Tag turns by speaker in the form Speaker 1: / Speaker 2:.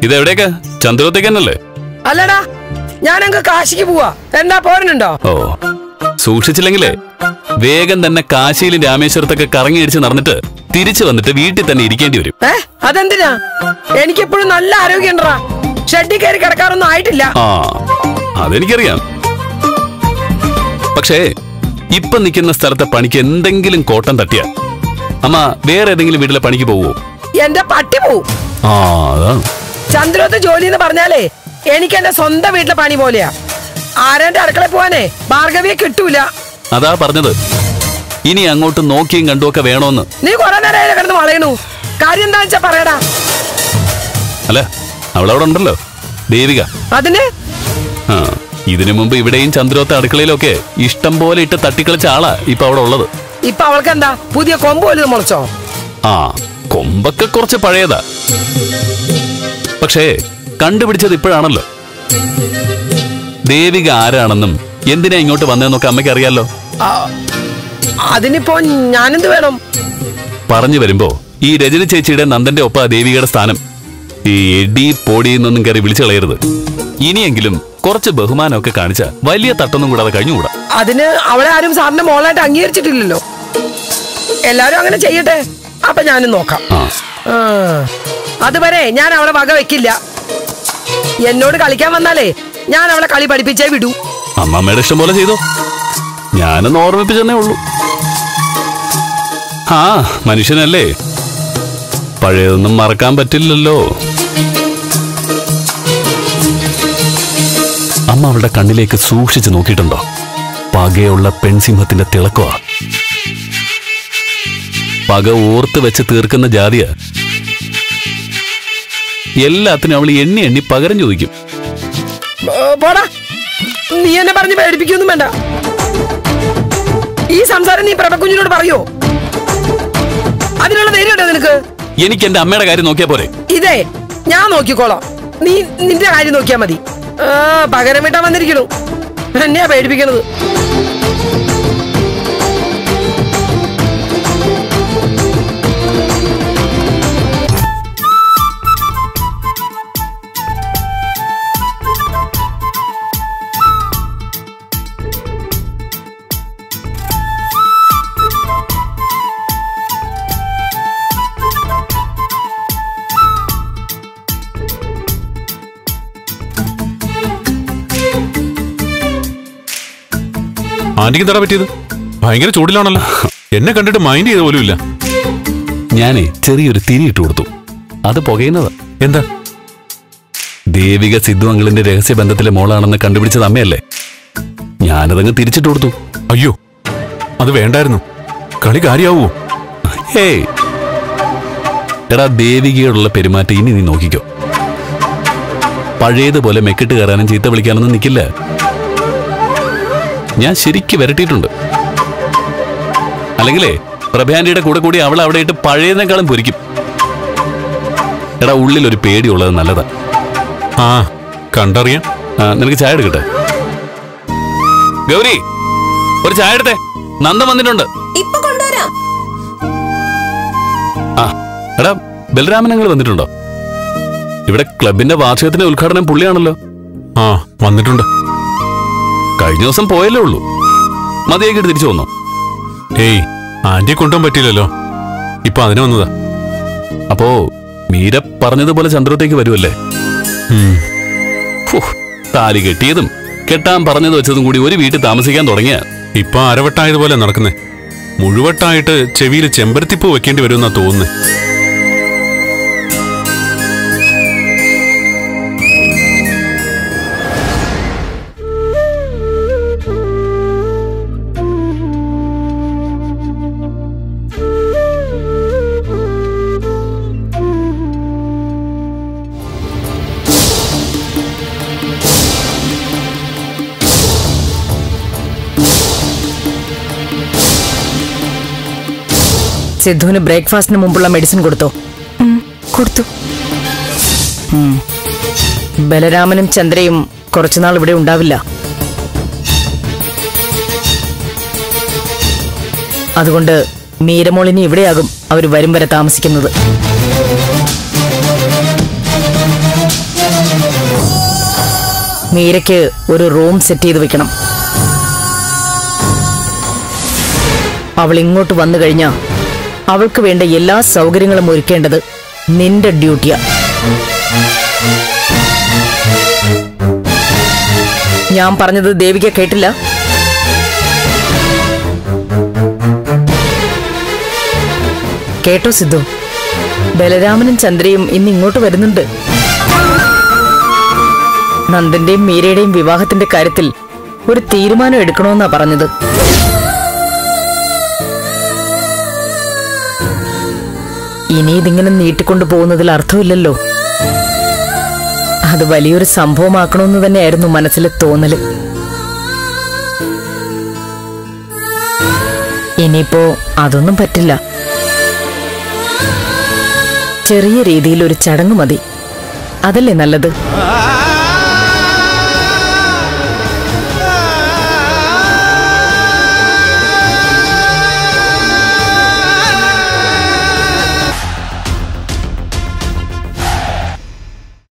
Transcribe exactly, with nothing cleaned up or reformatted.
Speaker 1: ഇതെവിടേക്കാ? ചന്ദ്രത്തേക്കന്നല്ലേ?
Speaker 2: അല്ലടാ, ഞാനങ്ങ് കാശിക്ക് പോവാ. എന്നാ പോരനുണ്ടോ?
Speaker 1: ഓ, സൂക്ഷിച്ചില്ലെങ്കിലേ വേഗം തന്നെ കാശിയിലും രാമേശ്വരത്തൊക്കെ കറങ്ങി അടിച്ച് നടന്നിട്ട് തിരിച്ചു വന്നിട്ട് വീട്ടിൽ തന്നെ ഇരിക്കേണ്ടി വരും.
Speaker 2: ഏ അതെന്തിനാ? എനിക്കെപ്പോഴും നല്ല ആരോഗ്യം ഉണ്ടറാ. ഷെഡിൽ കയറി കിടക്കാറൊന്നും ആയിട്ടില്ല.
Speaker 1: ആ, അതെനിക്കറിയാം. പക്ഷേ ഇപ്പൊ നിൽക്കുന്ന സ്ഥലത്തെ പണിക്ക് എന്തെങ്കിലും കോട്ടം തട്ടിയാ അമ്മ വേറെ ഏതെങ്കിലും വീട്ടിലെ പണിക്ക് പോവോ?
Speaker 2: എന്റെ പട്ടി പോവും.
Speaker 1: ആ, അതാണ്.
Speaker 2: ചന്ദ്രത്ത് ജോലി എന്ന് പറഞ്ഞാലേ എനിക്ക് എന്റെ സ്വന്തം വീട്ടിലെ പണി പോലെയാ. ആരാന്റെ അടുക്കളയിൽ പോവാനേ ഭാർഗവിയെ കിട്ടൂല.
Speaker 1: അതാ പറഞ്ഞത്, ഇനി അങ്ങോട്ട് നോക്കിയും കണ്ടുമൊക്കെ വേണോന്ന്.
Speaker 2: നീ കുറെ നേരം കിടന്ന് വളയണു. കാര്യം എന്താ വെച്ചാ പറയടാ.
Speaker 1: അല്ല, അവളവിടെ ഉണ്ടല്ലോ, ദേവിക.
Speaker 2: അതിന്
Speaker 1: ആ, ഇതിനു മുമ്പ് ഇവിടെയും ചന്ദ്രോത്ത അടുക്കളയിലൊക്കെ ഇഷ്ടം പോലെ ഇട്ട് തട്ടിക്കളിച്ച ആളാ ഇപ്പൊ അവിടെ ഉള്ളത്.
Speaker 2: ഇപ്പൊ അവൾക്ക് എന്താ പുതിയ കൊമ്പ് പോലും മുളച്ചോ?
Speaker 1: ആ, കൊമ്പൊക്കെ കുറച്ച് പഴയതാ. പക്ഷേ കണ്ടുപിടിച്ചത് ഇപ്പോഴാണല്ലോ. ദേവിക ആരാണെന്നും എന്തിനാ ഇങ്ങോട്ട് വന്നതെന്നൊക്കെ അമ്മയ്ക്ക് അറിയാലോ.
Speaker 2: അതിനിപ്പോ ഞാനെന്ത് വേണം?
Speaker 1: പറഞ്ഞു വരുമ്പോ ഈ രജനി ചേച്ചിയുടെ നന്ദന്റെ ഒപ്പ ദേവികയുടെ സ്ഥാനം. ഈ എടി പോടിയെന്നൊന്നും കയറി വിളിച്ചു കളയരുത്. ഇനിയെങ്കിലും കുറച്ച് ബഹുമാനമൊക്കെ കാണിച്ച വലിയ തട്ടൊന്നും കൂടാതെ കഴിഞ്ഞുകൂടാ.
Speaker 2: അതിന് അവളെ ആരും സാറിന്റെ മോളായിട്ട് അംഗീകരിച്ചിട്ടില്ലല്ലോ. എല്ലാരും അങ്ങനെ ചെയ്യട്ടെ, അപ്പൊ ഞാനും നോക്കാം. അതുവരെ ഞാൻ അവളെ വക വെക്കില്ല. എന്നോട് കളിക്കാൻ വന്നാലേ ഞാൻ അവളെ കളി പഠിപ്പിച്ചേ വിടൂ.
Speaker 1: അമ്മമ്മയുടെ ഇഷ്ടം പോലെ ചെയ്തോ, ഞാനൊന്ന് ഓർമ്മിപ്പിച്ചെന്നേ ഉള്ളൂ. ആ, മനുഷ്യനല്ലേ, പഴയതൊന്നും മറക്കാൻ പറ്റില്ലല്ലോ. അമ്മ അവളുടെ കണ്ണിലേക്ക് സൂക്ഷിച്ചു നോക്കിയിട്ടുണ്ടോ? പകയുള്ള പെൺസിംഹത്തിന്റെ തിളക്കമാ. പക ഓർത്ത് വെച്ച് തീർക്കുന്ന ജാതിയ. എല്ലാത്തിനും അവൾ എണ്ണി എണ്ണി പകരം ചോദിക്കും.
Speaker 2: നീ എന്നെ പറഞ്ഞ് പേടിപ്പിക്കൊന്നും വേണ്ട. ഈ സംസാരം നീ പ്രഭകുഞ്ഞിനോട് പറയോ? അതിനുള്ള ധൈര്യമുണ്ടോ നിനക്ക്?
Speaker 1: എനിക്ക് എന്റെ അമ്മയുടെ കാര്യം നോക്കിയാ പോരെ?
Speaker 2: ഇതേ ഞാൻ നോക്കിക്കോളാം, നീ നിന്റെ കാര്യം നോക്കിയാ മതി. ആ, പകരം വിട്ടാ വന്നിരിക്കണു. എന്നെയാ പേടിപ്പിക്കണത്.
Speaker 3: ആന്റിക്ക് തട പറ്റിയത് ഭയങ്കര ചൂടിലാണല്ലോ. എന്നെ കണ്ടിട്ട് മൈൻഡ് ചെയ്ത പോലും ഇല്ല.
Speaker 1: ഞാനേ ചെറിയൊരു തിരിയിട്ട് കൊടുത്തു. അത് പുകയുന്നതാ.
Speaker 3: എന്താ?
Speaker 1: ദേവിക സിദ്ധു അങ്കിളിന്റെ രഹസ്യ ബന്ധത്തിലെ മോളാണെന്ന് കണ്ടുപിടിച്ചത് അമ്മയല്ലേ? ഞാനതങ്ങ് തിരിച്ചിട്ട് കൊടുത്തു.
Speaker 3: അയ്യോ, അത് വേണ്ടായിരുന്നു. കളി കാര്യാവോ?
Speaker 1: ഹേയ് എടാ, ദേവികയോടുള്ള പെരുമാറ്റം ഇനി നീ നോക്കിക്കോ. പഴയതുപോലെ മെക്കിട്ട് കയറാനും ചീത്ത വിളിക്കാനൊന്നും നിൽക്കില്ല. ഞാൻ ശരിക്ക് വരട്ടിയിട്ടുണ്ട്. അല്ലെങ്കിലേ പ്രഭയാന്റിയുടെ കൂടെ കൂടി അവൾ അവിടെ ഇട്ട് പഴയതിനേക്കാളും പൊരിക്കും. എടാ, ഉള്ളിൽ ഒരു പേടിയുള്ളത് നല്ലതാ.
Speaker 3: ആ, കണ്ടറിയാം.
Speaker 1: നിനക്ക് ചായ എടുക്കട്ടെ? ഗൗരി, ഒരു ചായ എടുത്തേ. നന്ദൻ വന്നിട്ടുണ്ട്. ആ, എടാ, ബലരാമനങ്ങൾ വന്നിട്ടുണ്ടോ? ഇവിടെ ക്ലബിന്റെ വാർഷികത്തിന്റെ ഉദ്ഘാടനം പുള്ളിയാണല്ലോ.
Speaker 3: ആ, വന്നിട്ടുണ്ട്.
Speaker 1: കഴിഞ്ഞ ദിവസം പോയല്ലേ ഉള്ളൂ. മതിയാക്കിട്ട് തിരിച്ചു വന്നോ?
Speaker 3: ഏയ്, ആന്റിയെ കൊണ്ടുപോകാൻ പറ്റില്ലല്ലോ. ഇപ്പൊ അതിന് വന്നതാ.
Speaker 1: അപ്പോ മീര പറഞ്ഞതുപോലെ ചന്ദ്രത്തേക്ക് വരുമല്ലേ? താലി കെട്ടിയതും കെട്ടാൻ പറഞ്ഞത് വെച്ചതും കൂടി ഒരു വീട്ടിൽ താമസിക്കാൻ തുടങ്ങിയ
Speaker 3: ഇപ്പൊ അരവട്ടായതുപോലെ നടക്കുന്നേ. മുഴുവട്ടായിട്ട് ചെവിയിൽ ചെമ്പരത്തിപ്പൂ വെക്കേണ്ടി വരുമെന്നാ തോന്നുന്നേ.
Speaker 2: സിദ്ധുവിന് ബ്രേക്ക്ഫാസ്റ്റിന് മുമ്പുള്ള മെഡിസിൻ കൊടുത്തോ?
Speaker 4: കൊടുത്തു.
Speaker 2: ബലരാമനും ചന്ദ്രയും കുറച്ചുനാൾ ഇവിടെ ഉണ്ടാവില്ല. അതുകൊണ്ട് മീരമോളിനി ഇവിടെയാകും അവർ വരും വരെ താമസിക്കുന്നത്.
Speaker 4: മീരയ്ക്ക് ഒരു റൂം സെറ്റ് ചെയ്ത് വെക്കണം. അവൾ ഇങ്ങോട്ട് വന്നു കഴിഞ്ഞാ അവൾക്ക് വേണ്ട എല്ലാ സൗകര്യങ്ങളും ഒരുക്കേണ്ടത് നിന്റെ ഡ്യൂട്ടിയാ. ഞാൻ പറഞ്ഞത് ദേവിക കേട്ടില്ല? കേട്ടോ സിദ്ധു? ബലരാമനും ചന്ദ്രയും ഇന്ന് ഇങ്ങോട്ട് വരുന്നുണ്ട്. നന്ദന്റെയും മീരയുടെയും വിവാഹത്തിന്റെ കാര്യത്തിൽ ഒരു തീരുമാനം എടുക്കണമെന്നാ പറഞ്ഞത്. ഇനി ഇതിങ്ങനെ നീട്ടിക്കൊണ്ടു പോകുന്നതിൽ അർത്ഥമില്ലല്ലോ. അത് വലിയൊരു സംഭവമാക്കണമെന്ന് തന്നെയായിരുന്നു മനസ്സിലെ തോന്നല്. ഇനിയിപ്പോ അതൊന്നും പറ്റില്ല. ചെറിയ രീതിയിൽ ഒരു ചടങ്ങ് മതി. അതല്ലേ നല്ലത്?